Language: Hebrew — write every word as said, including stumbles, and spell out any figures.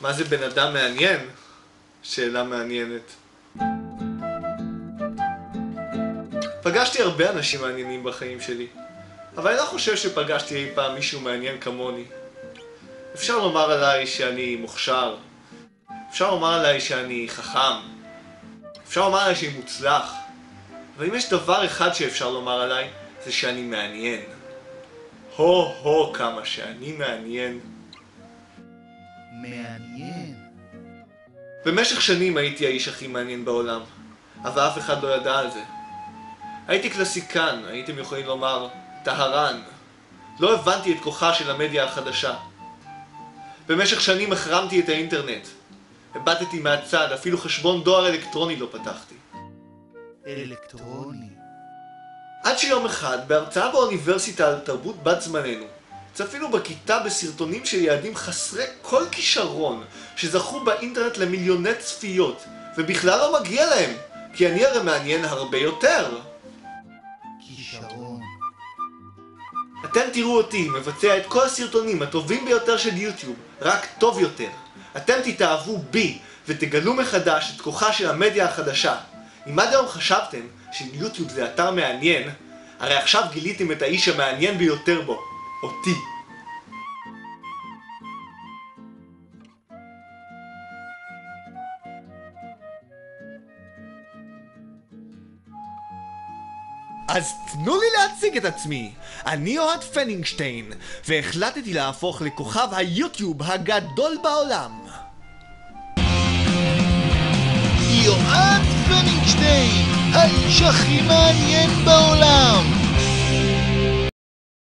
מה זה בן אדם מעניין? שאלה מעניינת. פגשתי הרבה אנשים מעניינים בחיים שלי, אבל אני לא חושב שפגשתי אי פעם מישהו מעניין כמוני. אפשר לומר עליי שאני מוכשר, אפשר לומר עליי שאני חכם, אפשר לומר עליי שאני מוצלח, אבל אם יש דבר אחד שאפשר לומר עליי, זה שאני מעניין. הו הו כמה שאני מעניין. מעניין. במשך שנים הייתי האיש הכי מעניין בעולם, אבל אף אחד לא ידע על זה. הייתי קלאסיקן, הייתם יכולים לומר טהרן. לא הבנתי את כוחה של המדיה החדשה. במשך שנים החרמתי את האינטרנט. הבטתי מהצד, אפילו חשבון דואר אלקטרוני לא פתחתי. אלקטרוני. עד שיום אחד, בהרצאה באוניברסיטה על תרבות בת זמננו, צפינו בכיתה בסרטונים של ילדים חסרי כל כישרון, שזכו באינטרנט למיליוני צפיות, ובכלל לא מגיע להם, כי אני הרי מעניין הרבה יותר. כישרון. אתם תראו אותי מבצע את כל הסרטונים הטובים ביותר של יוטיוב, רק טוב יותר. אתם תתאהבו בי ותגלו מחדש את כוחה של המדיה החדשה. אם עד היום חשבתם שיוטיוב זה אתר מעניין, הרי עכשיו גיליתם את האיש המעניין ביותר בו, אותי. אז תנו לי להציג את עצמי. אני יואד פנינגשטיין, והחלטתי להפוך לכוכב היוטיוב הגדול בעולם. יואד פנינגשטיין, האיש הכי מעניין בעולם.